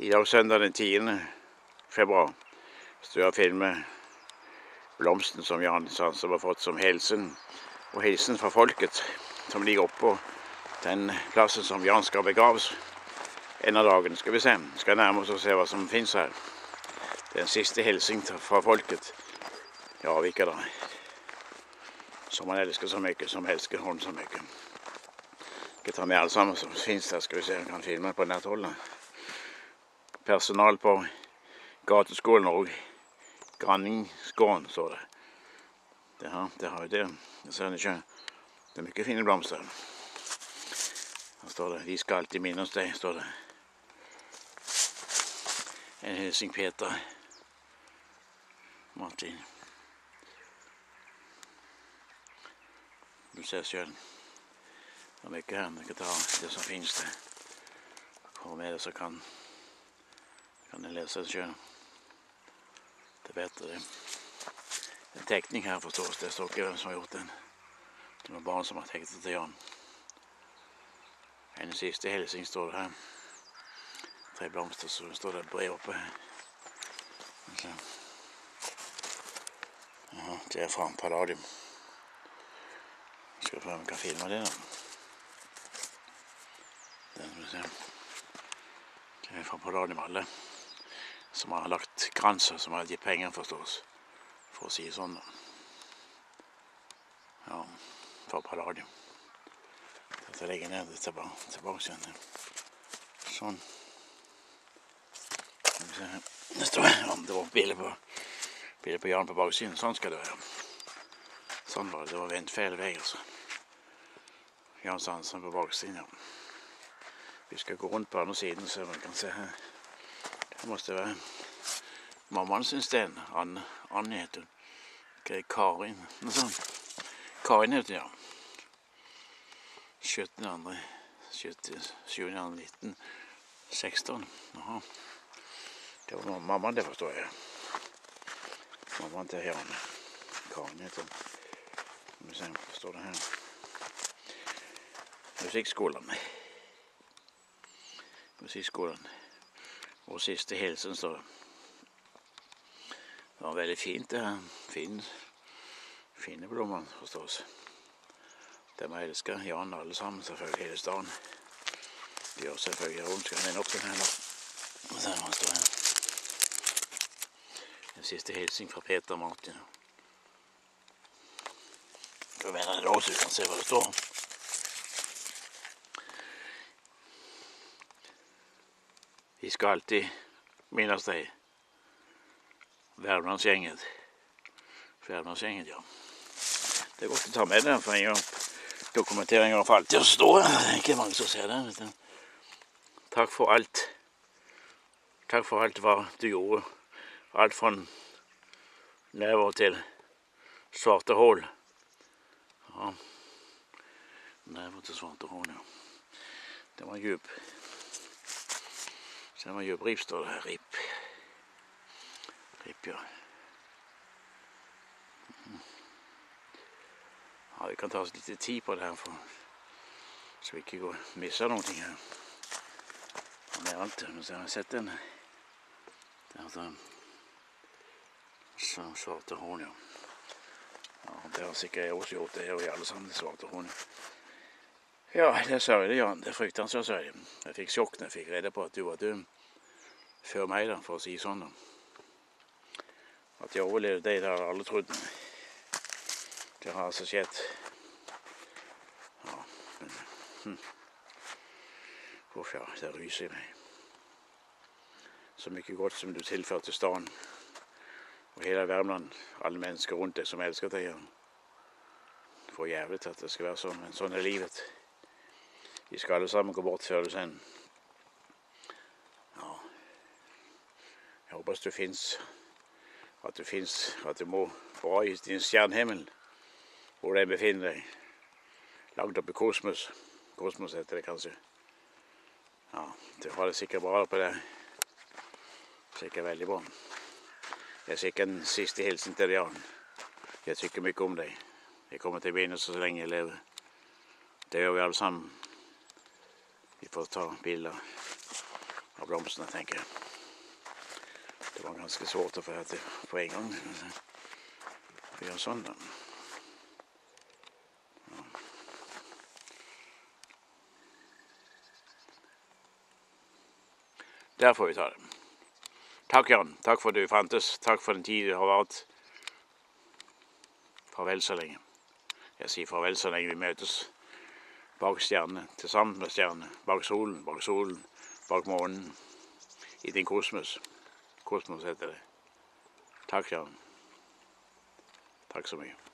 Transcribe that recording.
I dag søndag den 10. februar står jeg og filmer blomsten som Jan Sansom har fått som hilsen, og hilsen fra folket som ligger oppå den plassen som Jan skal begraves en av dagene. Skal vi se, skal nærme oss og se hva som finnes her. Det er en siste hilsen fra folket i Arvika da, som han elsker så mye, som elsker hon så mye. Jeg skal ta med alle sammen som finnes der, skal vi se, jeg kan filme på nært hold. Personal på gateskolen og Granningsgården, står det. Det har jo det. Jeg ser det ikke. Det er mye fine blomster. Her står det, vi skal alltid minnes deg, står det. En hilsing Peter Martin. Du ser selv. Det er mye her, vi kan ta det som finnes det. Hvor med det så kan jeg lese det selv. Det er bedre det. En tekning her forstås, det står ikke hvem som har gjort den. Det er barn som har teknet til Jan. En siste hilsing står det her. 3 blomster, så står det brev oppe her. Ja, det er fra Palladium. Skal vi prøve om vi kan filme det da. Den skal vi se. Det er fra Palladium alle. Som har lagt kranser, som har gitt penger forstås. For å si sånn da. Ja, fra Palladium. Dette legger ned det tilbake igjen. Sånn. Det står det var bilder på Jan på baksiden. Sånn skal det være. Sånn var det. Det var vendt feil vei, altså. Jan Sansom på baksiden, ja. Vi skal gå rundt på andre siden, så man kan se her. Det måste være mammaen sin sten. Anne heter hun. Karin. Noe sånt. Karin heter hun, ja. 7.2.1916. Jaha. Det var mammaen, det forstår jeg. Mammaen til Jan. Karin heter hun. Vi ser, hva står det her? Musikkskolen. Og siste hilsen står det. Det var veldig fint det her. Fine blommer forstås. Det må jeg elske Jan alle sammen, selvfølgelig hele staden. De gjør selvfølgelig rundt, skal jeg opp den her da. Og så hva står her. En siste hilsing fra Peter Martin. Da mener jeg det også, du kan se hva det står. Vi skal alltid minnes deg. Värmlandsgänget, ja. Det er godt å ta med det, for jeg gjør dokumentering av alt det som står. Det er ikke mange som ser det, vet du. Takk for alt. Takk for alt hva du gjorde. Alt fra never til svarte hål. Ja. Never til svarte hål, ja. Det var djup. Så det var djup rip, står det her. Rip, ja. Ja, vi kan ta oss litt tid på det her, så vi ikke går misser noen ting her. Og det er alt. Nå har jeg sett den. Det er sånn svarte horn, ja. Ja, det har sikkert jeg også gjort. Det er jo alle sammen svarte horn. Ja, det er sørgelig, ja. Det er fryktansvært sørgelig. Jeg fikk sjokk når jeg fikk rede på at du var død. Før meg da, for å si sånn da. At jeg overlevde det har jeg aldri trodd. Det har altså skjedd. Ja, men... Uff, ja, det ryser i meg. Så mye godt som du tilførte staden. Og hele Värmland, alle mennesker rundt deg som elsker deg. For jævlig at det skal være sånn, men sånn er livet. Vi skal alle sammen gå bort før du sender. Ja. Jeg håper at du finnes. At du må bra i din stjernehimmel. Hvor den befinner deg. Langt oppe i kosmos. Kosmos heter det kanskje. Ja, du har det sikkert bra på det. Sikkert veldig bra. Jeg er sikkert en siste hilsen til deg, Jan. Jeg tykker mye om deg. Jeg kommer til å begynne så lenge jeg lever. Det gjør vi alle sammen. Vi får ta bilder av blomstene, tenker jeg. Det var ganske svårt å få det på en gang. Vi gjør sånn da. Ja. Der får vi ta det. Takk, Jan. Takk for at du fantes. Takk for den tid du har vært. Farvel så lenge. Jeg sier farvel så lenge vi møtes bak stjernene, til sammen med stjernene, bak solen, bak månen, i din kosmos. Kosmos heter det. Takk, Jan. Takk så mye.